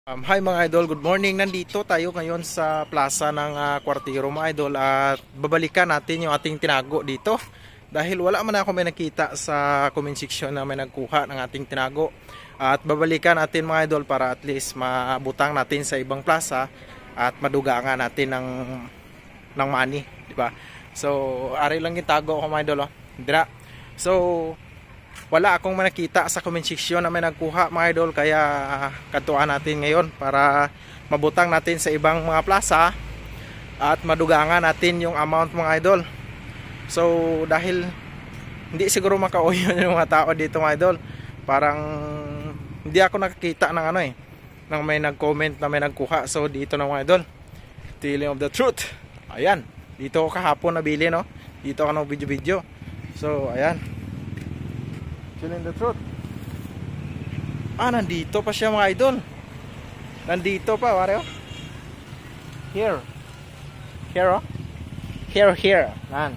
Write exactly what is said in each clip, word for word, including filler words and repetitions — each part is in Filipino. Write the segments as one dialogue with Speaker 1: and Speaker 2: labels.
Speaker 1: Um, hi mga idol, good morning. Nandito tayo ngayon sa plaza ng uh, Kwartiro mga idol at babalikan natin yung ating tinago dito. Dahil wala man ako may nakita sa comment section na may nagkuha ng ating tinago. At babalikan natin mga idol para at least mabutang natin sa ibang plaza at madugangan natin ng, ng money, di ba? So, ari lang yung tago ko mga idol. Oh. Dira. So, wala akong nakita sa comment section na may nagkuha mga idol, kaya katuan natin ngayon para mabutang natin sa ibang mga plaza at madugangan natin yung amount mga idol. So dahil hindi siguro makauyon yung mga tao dito mga idol, parang hindi ako nakakita ng ano eh nang may nag-comment na may nagkuha. So dito na mga idol, telling of the truth. Ayan, dito ako kahapon nabili, no, dito ako ng video video. So ayan, telling the truth. Ah, nandito pa siya mga idol. Nandito pa, pare. Here. Here, oh. Here, here. Nan.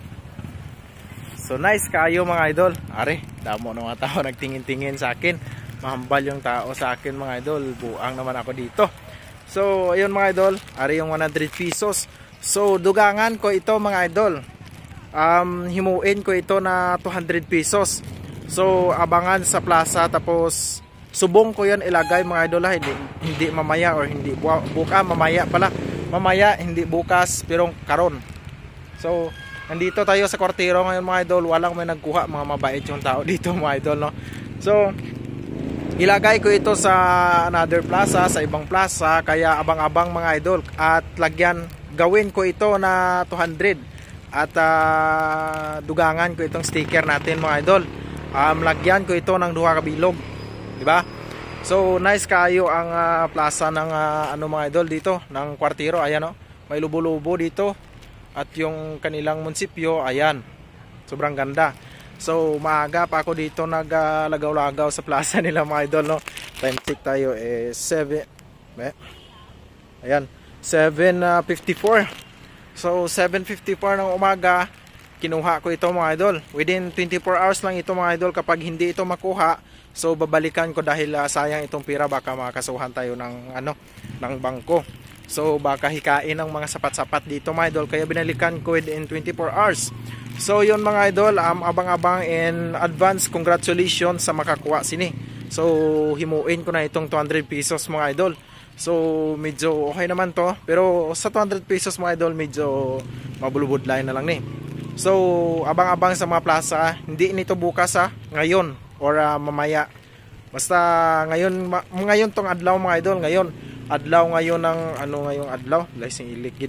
Speaker 1: So nice kayo mga idol. Are, damo ng mga tao nagtingin-tingin sa akin. Mahambal yung tao sa akin mga idol. Buang naman ako dito. So, ayun mga idol. Are yung one hundred pesos. So, dugangan ko ito mga idol. Um, himuin ko ito na two hundred pesos. So abangan sa plaza, tapos subong ko yan ilagay mga idol, hindi, hindi mamaya or hindi buka, mamaya pala, mamaya hindi bukas pero karon. So nandito tayo sa Kwartiro ngayon mga idol, walang may nagkuha, mga mabait yung tao dito mga idol, no? So ilagay ko ito sa another plaza, sa ibang plaza, kaya abang-abang mga idol, at lagyan, gawin ko ito na two hundred at uh, dugangan ko itong sticker natin mga idol. Um, lagyan ko ito ng duha ka bilog, di ba? So nice kayo ang uh, plaza ng uh, ano mga idol dito ng Kwartiro. Ayan, oh, may lubo-lubo dito at yung kanilang munisipyo, ayan, sobrang ganda. So maaga pa ako dito naglagaw-lagaw uh, sa plaza nila mga idol, no? Time check tayo is seven, eh, ayan, seven fifty-four. So seven fifty-four ng umaga kinuha ko ito mga idol. Within twenty-four hours lang ito mga idol. Kapag hindi ito makuha, so babalikan ko dahil uh, sayang itong pira, baka makasuhan tayo ng ano, ng bangko. So baka hikain ng mga sapat-sapat dito mga idol, kaya binalikan ko within twenty-four hours. So yun mga idol, um, abang-abang in advance, congratulations sa makakuha sini. So himuin ko na itong two hundred pesos mga idol. So medyo okay naman to, pero sa two hundred pesos mga idol, medyo mabulubod line na lang ni. So abang-abang sa mga plaza, hindi nito bukas ha, ngayon or uh, mamaya. Basta ngayon, ma ngayon tong adlaw mga idol, ngayon adlaw ngayon ng ano, ngayong adlaw, lasing iligid.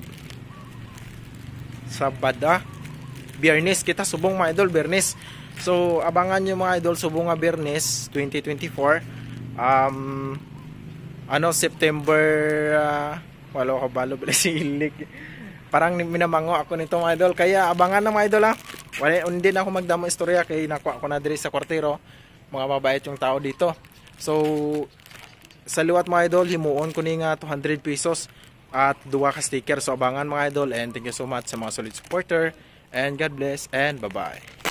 Speaker 1: Sabada, Biyernes kita subong mga idol, Biyernes. So abangan niyo mga idol, subong nga Biyernes twenty twenty-four. Um ano, September uh, wala ko balo, lasing ilig. Parang minamango ako nito mga idol, kaya abangan na mga idol ha. Wala, hindi na ako magdamo istorya kay nakuha ko na diri sa Kwartiro. Mga mabait yung tao dito. So sa liwat mga idol, himuon ko ni nga two hundred pesos at duwa ka sticker. So abangan mga idol, and thank you so much sa mga solid supporter, and God bless and bye bye.